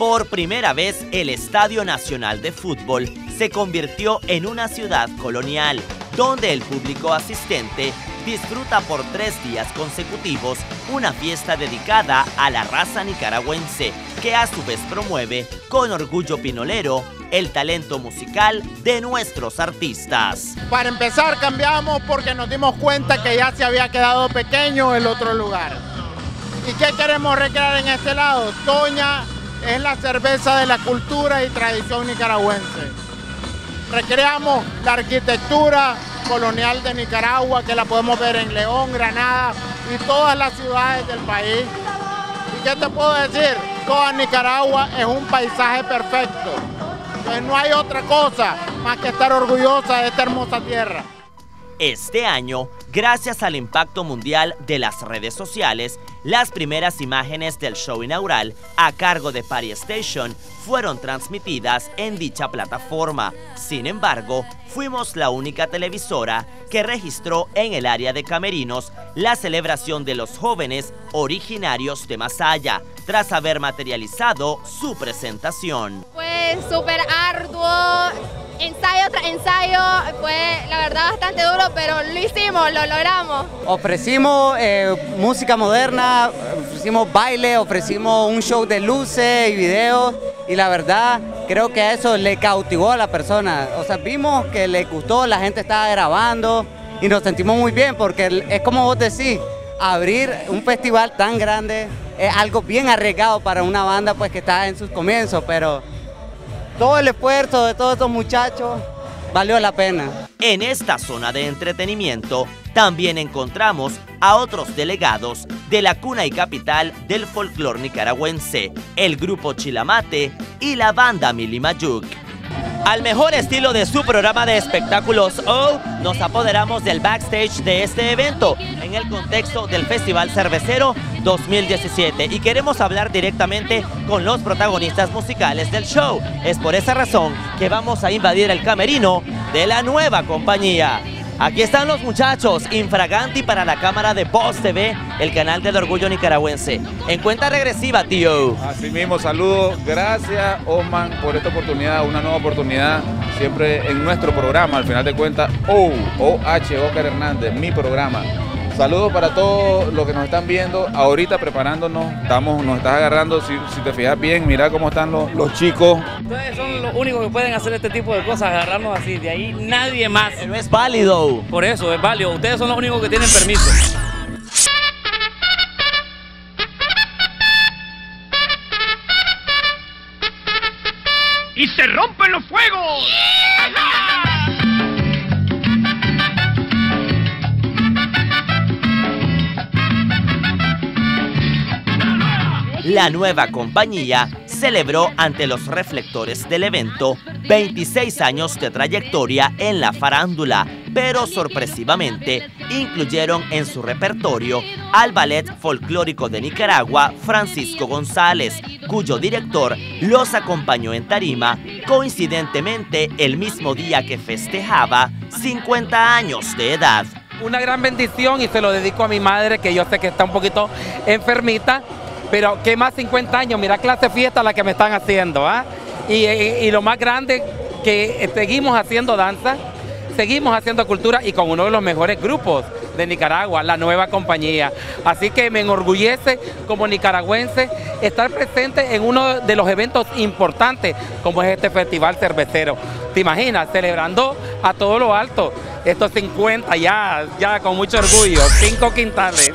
Por primera vez, el Estadio Nacional de Fútbol se convirtió en una ciudad colonial, donde el público asistente disfruta por 3 días consecutivos una fiesta dedicada a la raza nicaragüense, que a su vez promueve con orgullo pinolero el talento musical de nuestros artistas. Para empezar, cambiamos porque nos dimos cuenta que ya se había quedado pequeño el otro lugar. ¿Y qué queremos recrear en este lado? Toña es la cerveza de la cultura y tradición nicaragüense. Recreamos la arquitectura colonial de Nicaragua, que la podemos ver en León, Granada y todas las ciudades del país. ¿Y qué te puedo decir? Toda Nicaragua es un paisaje perfecto. Entonces no hay otra cosa más que estar orgullosa de esta hermosa tierra. Este año, gracias al impacto mundial de las redes sociales, las primeras imágenes del show inaugural a cargo de Party Station fueron transmitidas en dicha plataforma. Sin embargo, fuimos la única televisora que registró en el área de camerinos la celebración de los jóvenes originarios de Masaya, tras haber materializado su presentación. Fue súper arduo, ensayo tras ensayo, fue la verdad bastante duro, pero lo hicimos, lo logramos. Ofrecimos música moderna, ofrecimos baile, ofrecimos un show de luces y videos, y la verdad creo que eso le cautivó a la persona. O sea, vimos que le gustó, la gente estaba grabando y nos sentimos muy bien, porque es como vos decís, abrir un festival tan grande es algo bien arriesgado para una banda pues que está en sus comienzos, pero todo el esfuerzo de todos estos muchachos valió la pena. En esta zona de entretenimiento también encontramos a otros delegados de la cuna y capital del folclore nicaragüense, el grupo Chilamate y la banda Milimayuk. Al mejor estilo de su programa de espectáculos O, nos apoderamos del backstage de este evento en el contexto del Festival Cervecero 2017 y queremos hablar directamente con los protagonistas musicales del show. Es por esa razón que vamos a invadir el camerino de la nueva compañía. Aquí están los muchachos, Infraganti para la cámara de Voz TV, el canal del orgullo nicaragüense. En cuenta regresiva, tío. Así mismo, saludos. Gracias, Osman, por esta oportunidad, una nueva oportunidad, siempre en nuestro programa, al final de cuentas, Oscar Hernández, mi programa. Saludos para todos los que nos están viendo, ahorita preparándonos, nos estás agarrando, si te fijas bien, mira cómo están los chicos. Ustedes son los únicos que pueden hacer este tipo de cosas, agarrarnos así, de ahí nadie más. Pero es válido. Por eso, es válido, ustedes son los únicos que tienen permiso. ¡Y se rompen los fuegos! La nueva compañía celebró ante los reflectores del evento 26 años de trayectoria en la farándula, pero sorpresivamente incluyeron en su repertorio al Ballet Folclórico de Nicaragua Francisco González, cuyo director los acompañó en tarima, coincidentemente el mismo día que festejaba 50 años de edad. Una gran bendición y se lo dedico a mi madre, que yo sé que está un poquito enfermita, pero qué más 50 años, mira clase fiesta la que me están haciendo, ¿ah? Y lo más grande, que seguimos haciendo danza, seguimos haciendo cultura y con uno de los mejores grupos de Nicaragua, la nueva compañía. Así que me enorgullece como nicaragüense estar presente en uno de los eventos importantes como es este Festival Cervecero. ¿Te imaginas? Celebrando a todo lo alto estos 50 ya con mucho orgullo, 5 quintales.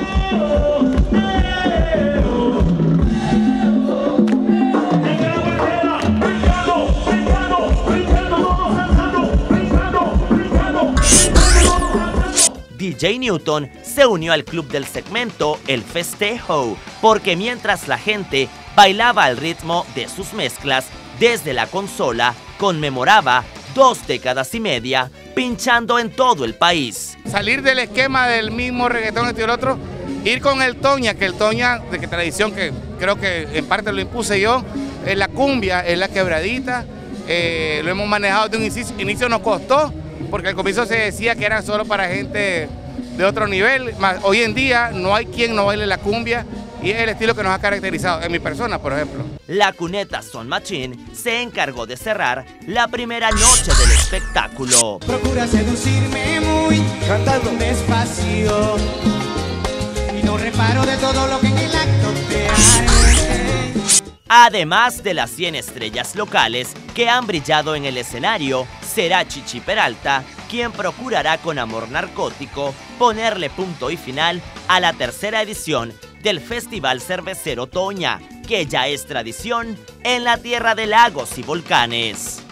DJ Newton se unió al club del segmento El Festejo, porque mientras la gente bailaba al ritmo de sus mezclas, desde la consola conmemoraba 2 décadas y media pinchando en todo el país. Salir del esquema del mismo reggaetón este y el otro, ir con el Toña, que el Toña, de que tradición que creo que en parte lo impuse yo, es la cumbia, es la quebradita, lo hemos manejado de un inicio nos costó, porque al comienzo se decía que era solo para gente de otro nivel, hoy en día no hay quien no baile la cumbia y es el estilo que nos ha caracterizado en mi persona, por ejemplo. La Cuneta Son Machine se encargó de cerrar la primera noche del espectáculo. Procura seducirme muy cantando despacio y no reparo de todo lo que en el acto te haré. Además de las 100 estrellas locales que han brillado en el escenario, será Chichi Peralta quien procurará con amor narcótico ponerle punto y final a la tercera edición del Festival Cervecero Toña, que ya es tradición en la tierra de lagos y volcanes.